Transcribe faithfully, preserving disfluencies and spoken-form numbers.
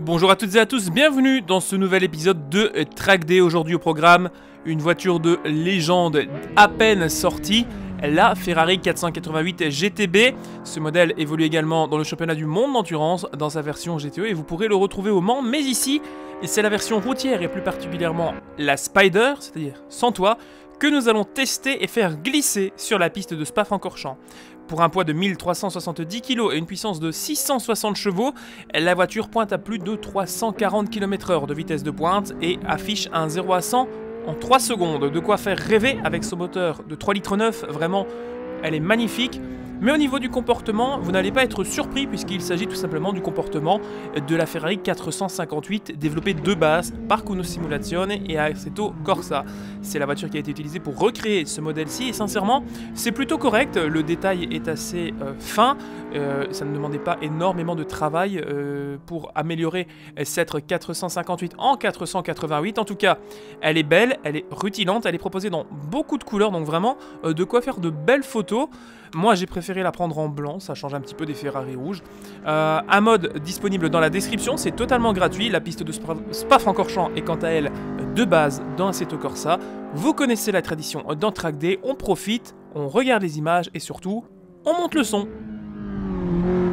Bonjour à toutes et à tous, bienvenue dans ce nouvel épisode de Track Day. Aujourd'hui au programme, une voiture de légende à peine sortie, la Ferrari quatre cent quatre-vingt-huit G T B. Ce modèle évolue également dans le championnat du monde d'endurance dans sa version G T E et vous pourrez le retrouver au Mans, mais ici, c'est la version routière et plus particulièrement la Spider, c'est-à-dire sans toit, que nous allons tester et faire glisser sur la piste de Spa-Francorchamps. Pour un poids de mille trois cent soixante-dix kilos et une puissance de six cent soixante chevaux, la voiture pointe à plus de trois cent quarante kilomètres heure de vitesse de pointe et affiche un zéro à cent en trois secondes. De quoi faire rêver avec ce moteur de trois litres neuf, vraiment, elle est magnifique. Mais au niveau du comportement, vous n'allez pas être surpris puisqu'il s'agit tout simplement du comportement de la Ferrari quatre cent cinquante-huit développée de base par Kuno Simulazione et Assetto Corsa. C'est la voiture qui a été utilisée pour recréer ce modèle-ci et sincèrement, c'est plutôt correct. Le détail est assez euh, fin, euh, ça ne demandait pas énormément de travail euh, pour améliorer cette quatre cent cinquante-huit en quatre cent quatre-vingt-huit. En tout cas, elle est belle, elle est rutilante, elle est proposée dans beaucoup de couleurs, donc vraiment euh, de quoi faire de belles photos. Moi j'ai préféré la prendre en blanc, ça change un petit peu des Ferrari rouges. Euh, un mode disponible dans la description, c'est totalement gratuit. La piste de Spa-Francorchamps est quant à elle de base dans Assetto Corsa. Vous connaissez la tradition dans Track Day, on profite, on regarde les images et surtout, on monte le son.